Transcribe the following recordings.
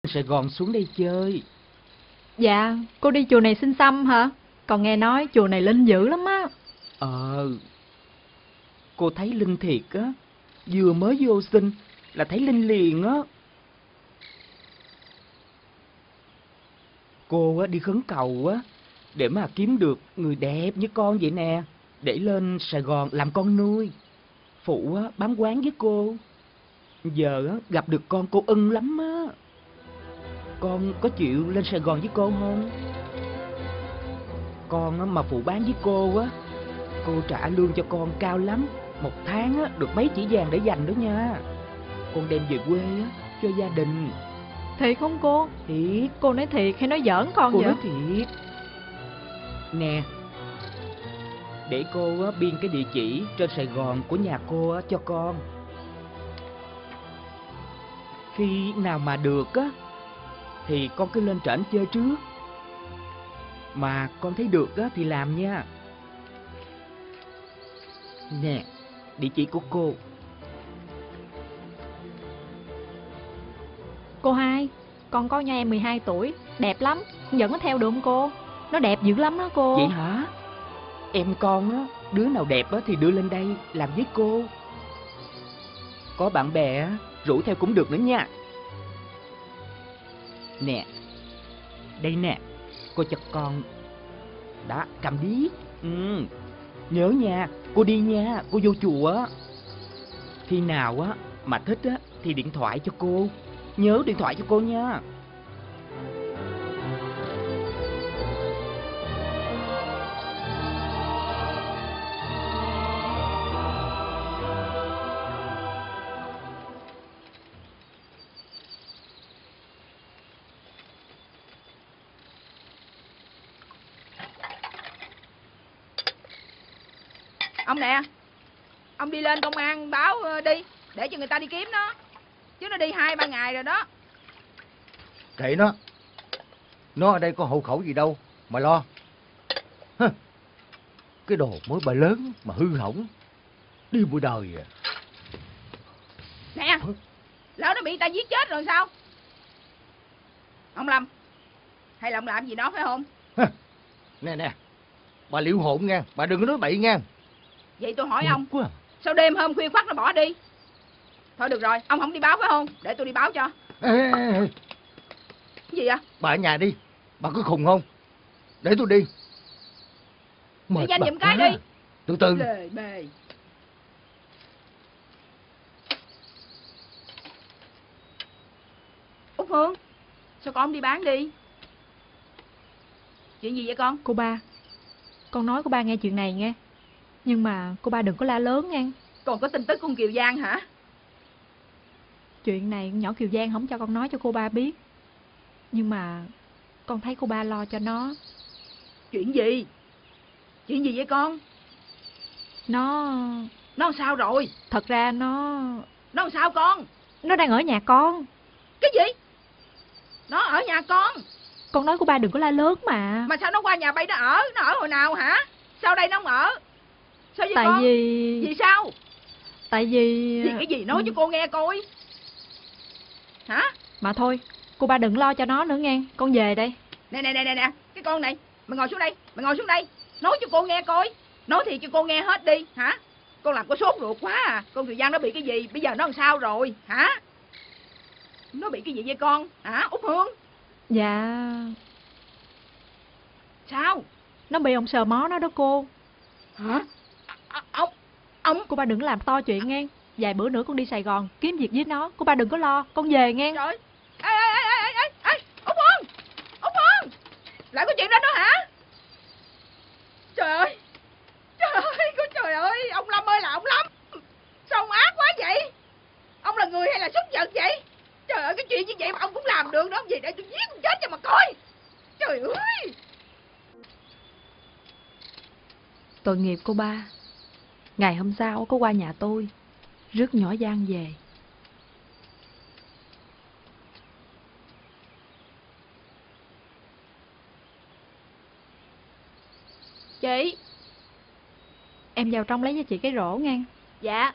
Sài Gòn xuống đây chơi. Dạ, cô đi chùa này xin xăm hả? Còn nghe nói chùa này linh dữ lắm á. Cô thấy linh thiệt á. Vừa mới vô sinh là thấy linh liền á. Cô á đi khấn cầu á để mà kiếm được người đẹp như con vậy nè, để lên Sài Gòn làm con nuôi. Phụ á bám quán với cô. Giờ á gặp được con cô ưng lắm á. Con có chịu lên Sài Gòn với cô không? Con á mà phụ bán với cô á, cô trả lương cho con cao lắm. Một tháng á được mấy chỉ vàng để dành đó nha. Con đem về quê á cho gia đình. Thiệt không cô? Thiệt. Cô nói thiệt hay nói giỡn con cô vậy? Cô nói thiệt. Nè, để cô á biên cái địa chỉ trên Sài Gòn của nhà cô á cho con. Khi nào mà được á thì con cứ lên trển chơi trước. Mà con thấy được á thì làm nha. Nè, địa chỉ của cô. Cô hai, con có nha em 12 tuổi, đẹp lắm, dẫn nó theo được không cô? Nó đẹp dữ lắm đó cô. Vậy hả? Em con á, đứa nào đẹp á thì đưa lên đây làm với cô. Có bạn bè á, rủ theo cũng được nữa nha. Nè, đây nè, cô cho con. Đó, cầm điếc. Nhớ nha, cô đi nha, cô vô chùa á. Khi nào á mà thích á thì điện thoại cho cô. Nhớ điện thoại cho cô nha. Ông nè, ông đi lên công an báo đi, để cho người ta đi kiếm nó. Chứ nó đi 2-3 ngày rồi đó. Kệ nó ở đây có hộ khẩu gì đâu mà lo. Cái đồ mới bà lớn mà hư hỏng, đi buổi đời à. Nè, lỡ nó bị ta giết chết rồi sao? Ông Lâm, hay là ông làm gì đó phải không? Nè, bà liệu hồn nha, bà đừng có nói bậy nha. Vậy tôi hỏi ông, quá. sao đêm hôm khuya khoắt nó bỏ đi? Thôi được rồi, ông không đi báo phải không? Để tôi đi báo cho. Ê. Cái gì vậy? Bà ở nhà đi, bà có khùng không? Để tôi đi. Để danh giùm cái đi. Từ từ. Lề bề. Út Hương, sao con không đi bán đi? Chuyện gì vậy con? Cô ba, con nói cô ba nghe chuyện này nghe. Nhưng mà cô ba đừng có la lớn nghe. Còn có tin tức con Kiều Giang hả? Chuyện này nhỏ Kiều Giang không cho con nói cho cô ba biết. Nhưng mà con thấy cô ba lo cho nó. Chuyện gì? Chuyện gì vậy con? Nó sao rồi? Thật ra nó làm sao con? Nó đang ở nhà con. Cái gì? Nó ở nhà con? Con nói cô ba đừng có la lớn mà. Mà sao nó qua nhà bay nó ở hồi nào hả? Sao đây nó không ở? Sao vậy Tại con? vì... Vì sao? Tại vì... Vì cái gì nói cho cô nghe coi. Hả? Mà thôi, cô ba đừng lo cho nó nữa nghe. Con về đây. Nè, cái con này, mày ngồi xuống đây, nói cho cô nghe coi. Nói thì cho cô nghe hết đi, hả? Con làm có sốt ruột quá à. Con Kiều Giang nó bị cái gì? Bây giờ nó làm sao rồi, hả? Nó bị cái gì vậy con? Hả, Út Hương? Dạ... Sao? Nó bị ông sờ mó nó đó cô. Hả? Ông... Cô ba đừng làm to chuyện nghe. Vài bữa nữa con đi Sài Gòn kiếm việc với nó. Cô ba đừng có lo, con về nghe. Trời. Ê, Út Hương, lại có chuyện đó nữa hả? Trời ơi, trời ơi, ông Lâm ơi là ông Lâm. Sao ông ác quá vậy? Ông là người hay là súc vật vậy? Trời ơi, cái chuyện như vậy mà ông cũng làm được đó. Ông gì để tôi giết ông chết cho mà coi. Trời ơi. Tội nghiệp cô ba. Ngày hôm sau có qua nhà tôi, rước nhỏ Giang về. Chị. Em vào trong lấy cho chị cái rổ nghe. Dạ.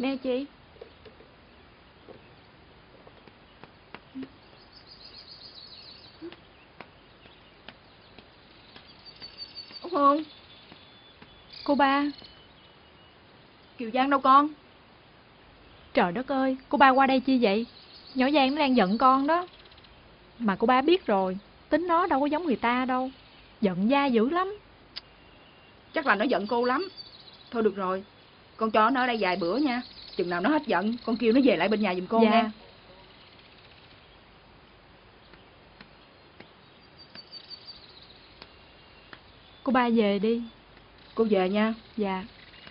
Nè chị. Út Hương, Cô ba. Kiều Giang đâu con? Trời đất ơi, cô ba qua đây chi vậy? Nhỏ Giang nó đang giận con đó. Mà cô ba biết rồi, tính nó đâu có giống người ta đâu. Giận da dữ lắm. Chắc là nó giận cô lắm. Thôi được rồi, con cho nó ở đây vài bữa nha. Chừng nào nó hết giận, con kêu nó về lại bên nhà giùm con Dạ. nha. Cô ba về đi. Cô về nha. Dạ.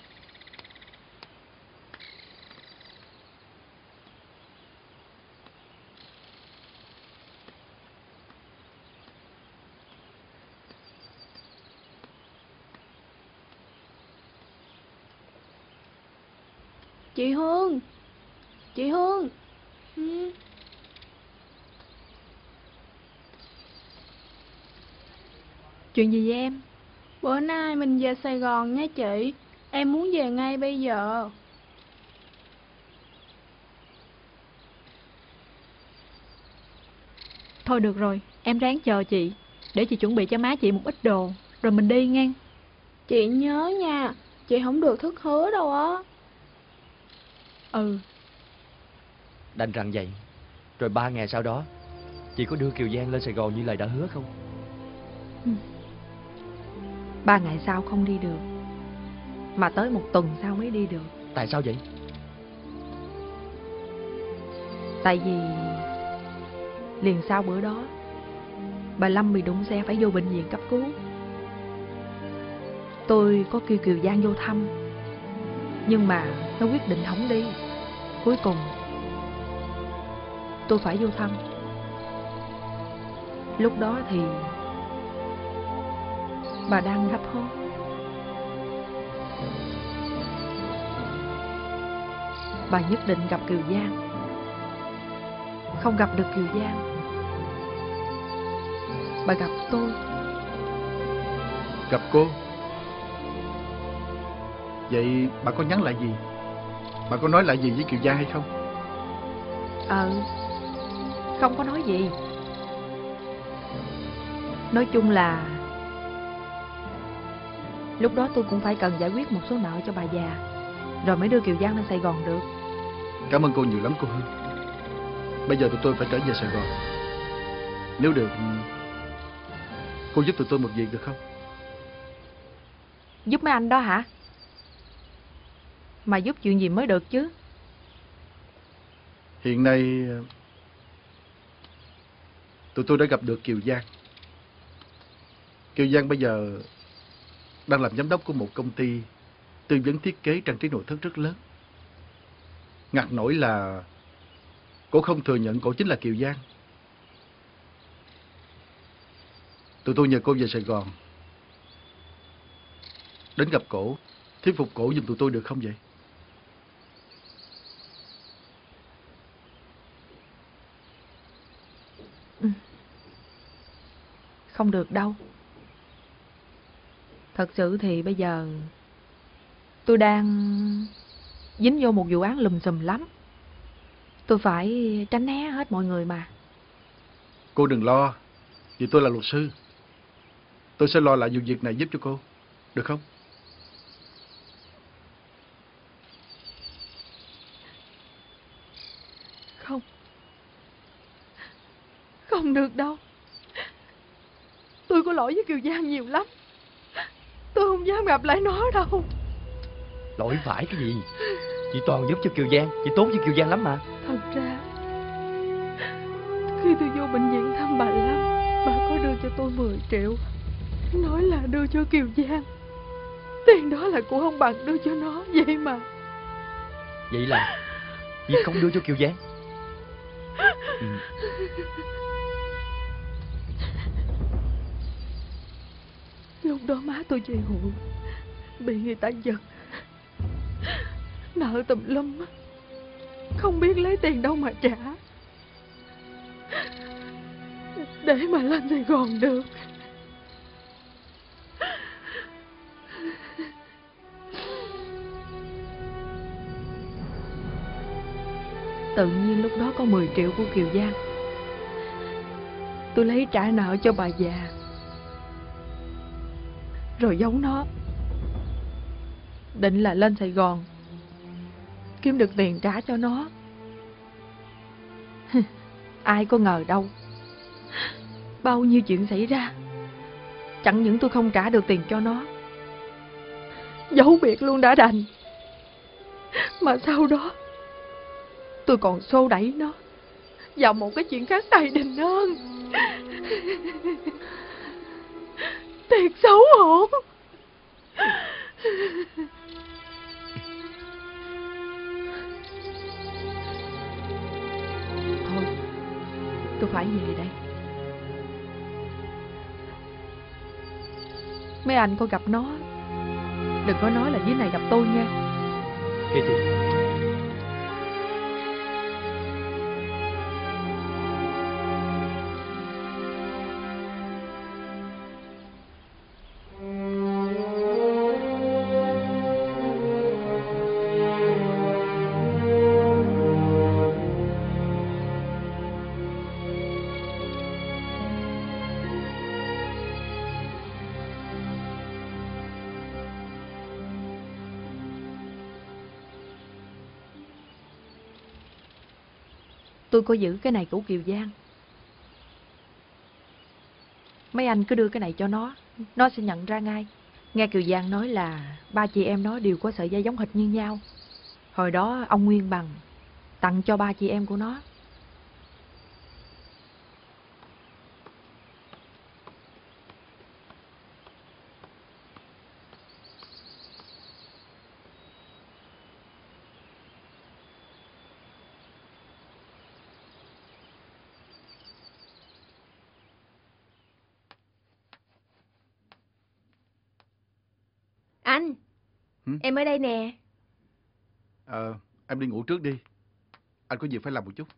Chị Hương. Chị Hương. Chuyện gì vậy em? Bữa nay mình về Sài Gòn nhé chị. Em muốn về ngay bây giờ. Thôi được rồi, em ráng chờ chị. Để chị chuẩn bị cho má chị một ít đồ. Rồi mình đi nghe. Chị nhớ nha. Chị không được thất hứa đâu á. Ừ. Đành rằng vậy. Rồi 3 ngày sau đó, chị có đưa Kiều Giang lên Sài Gòn như lời đã hứa không? 3 ngày sau không đi được, mà tới 1 tuần sau mới đi được. Tại sao vậy? Tại vì liền sau bữa đó, bà Lâm bị đụng xe phải vô bệnh viện cấp cứu. Tôi có kêu Kiều Giang vô thăm, nhưng mà nó quyết định không đi. Cuối cùng tôi phải vô thăm. Lúc đó thì bà đang hấp hối. Bà nhất định gặp Kiều Giang. Không gặp được Kiều Giang, bà gặp tôi. Gặp cô? Vậy bà có nhắn lại gì? Bà có nói lại gì với Kiều Giang hay không? Không có nói gì. Nói chung là lúc đó tôi cũng phải cần giải quyết một số nợ cho bà già, rồi mới đưa Kiều Giang lên Sài Gòn được. Cảm ơn cô nhiều lắm cô Hương. Bây giờ tụi tôi phải trở về Sài Gòn. Nếu được, cô giúp tụi tôi một việc được không? Giúp mấy anh đó hả? Mà giúp chuyện gì mới được chứ? Hiện nay tụi tôi đã gặp được Kiều Giang. Kiều Giang bây giờ đang làm giám đốc của một công ty tư vấn thiết kế trang trí nội thất rất lớn. Ngặt nổi là cô không thừa nhận cô chính là Kiều Giang. Tụi tôi nhờ cô về Sài Gòn đến gặp cổ, thuyết phục cổ giùm tụi tôi được không vậy? Không được đâu. Thật sự thì bây giờ tôi đang dính vô một vụ án lùm xùm lắm. Tôi phải tránh né hết mọi người mà. Cô đừng lo, vì tôi là luật sư. Tôi sẽ lo lại vụ việc này giúp cho cô, được không? Không. Không được đâu. Tôi có lỗi với Kiều Giang nhiều lắm. Tôi không dám gặp lại nó đâu. Lỗi phải cái gì? Chị toàn giúp cho Kiều Giang, chị tốt với Kiều Giang lắm mà. Thật ra khi tôi vô bệnh viện thăm bà Lâm, bà có đưa cho tôi 10 triệu, nói là đưa cho Kiều Giang. Tiền đó là cô không bằng đưa cho nó vậy mà. Vậy là chị không đưa cho Kiều Giang? Lúc đó má tôi về hụi, bị người ta giật, nợ tùm lum, không biết lấy tiền đâu mà trả, để mà lên Sài Gòn được. Tự nhiên lúc đó có 10 triệu của Kiều Giang, tôi lấy trả nợ cho bà già, rồi giấu nó. Định là lên Sài Gòn kiếm được tiền trả cho nó. Ai có ngờ đâu, bao nhiêu chuyện xảy ra. Chẳng những tôi không trả được tiền cho nó, dấu biệt luôn đã đành, mà sau đó tôi còn xô đẩy nó vào một cái chuyện khác tài đình hơn. Thiệt xấu hổ. Thôi, tôi phải về đây. Mấy anh có gặp nó, đừng có nói là dưới này gặp tôi nha. Kitty, Tôi có giữ cái này của Kiều Giang. Mấy anh cứ đưa cái này cho nó sẽ nhận ra ngay. Nghe Kiều Giang nói là ba chị em nó đều có sợi dây giống hệt như nhau. Hồi đó ông Nguyên Bằng tặng cho ba chị em của nó. Anh, em ở đây nè. Em đi ngủ trước đi. Anh có việc phải làm một chút.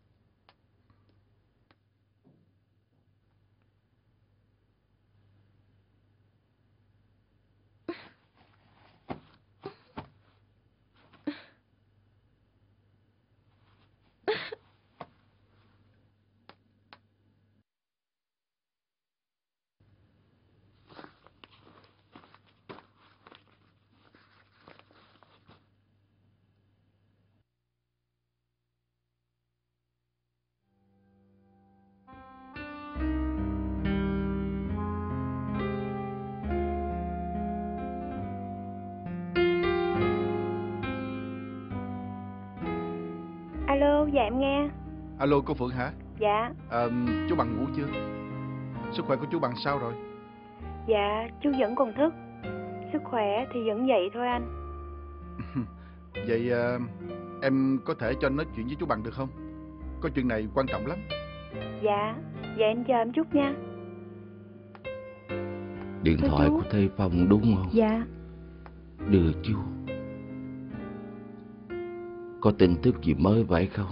Alo, dạ em nghe. Alo, cô Phượng hả? Dạ. Chú Bằng ngủ chưa? Sức khỏe của chú Bằng sao rồi? Dạ, chú vẫn còn thức. Sức khỏe thì vẫn vậy thôi anh. Vậy em có thể cho anh nói chuyện với chú Bằng được không? Có chuyện này quan trọng lắm. Dạ, vậy em chờ em chút nha. Điện Thưa thoại chú. của thầy Phong đúng không? Dạ. Đưa chú. Có tin tức gì mới vậy không?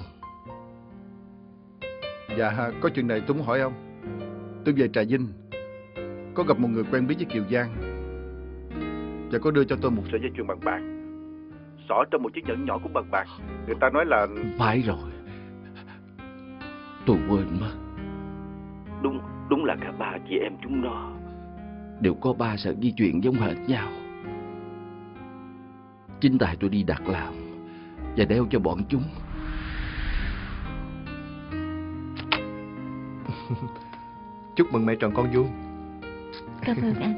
Dạ, có chuyện này tôi muốn hỏi ông. Tôi về Trà Vinh, có gặp một người quen biết với Kiều Giang, và có đưa cho tôi một sợi dây chuyền bằng bạc, xỏ trong một chiếc nhẫn nhỏ cũng bằng bạc. Người ta nói là... Phải rồi, tôi quên mất. Đúng là cả ba chị em chúng nó đều có ba sợi dây chuyền giống hệt nhau. Chính tại tôi đi đặt làm và đeo cho bọn chúng. chúc mừng mẹ tròn con vuông. Cảm ơn anh.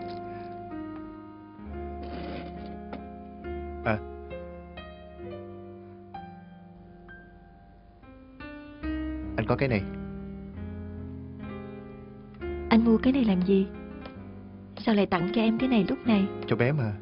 Anh có cái này. Anh mua cái này làm gì? Sao lại tặng cho em cái này lúc này? Cho bé mà.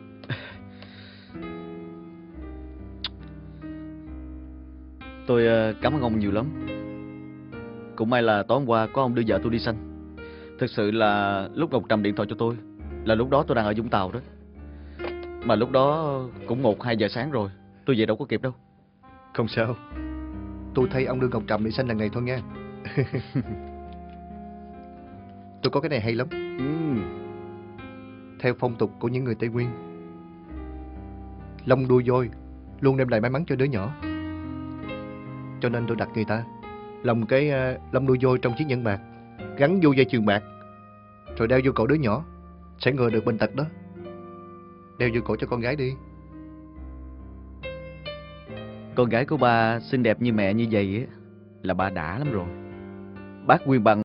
Tôi cảm ơn ông nhiều lắm. Cũng may là tối hôm qua có ông đưa vợ tôi đi sanh. Thực sự là lúc Ngọc Trầm điện thoại cho tôi là lúc đó tôi đang ở Vũng Tàu đó. Mà lúc đó cũng 1-2 giờ sáng rồi. Tôi về đâu có kịp đâu. Không sao. Tôi thấy ông đưa Ngọc Trầm đi sanh lần này thôi nha. Tôi có cái này hay lắm. Theo phong tục của những người Tây Nguyên, lông đuôi voi luôn đem lại may mắn cho đứa nhỏ. cho nên tôi đặt người ta làm cái lông nuôi voi trong chiếc nhẫn bạc, gắn vô dây chuyền bạc, rồi đeo vô cổ đứa nhỏ, sẽ ngừa được bệnh tật đó. Đeo vô cổ cho con gái đi. Con gái của ba xinh đẹp như mẹ như vậy á, là ba đã lắm rồi. Bác Nguyên Bằng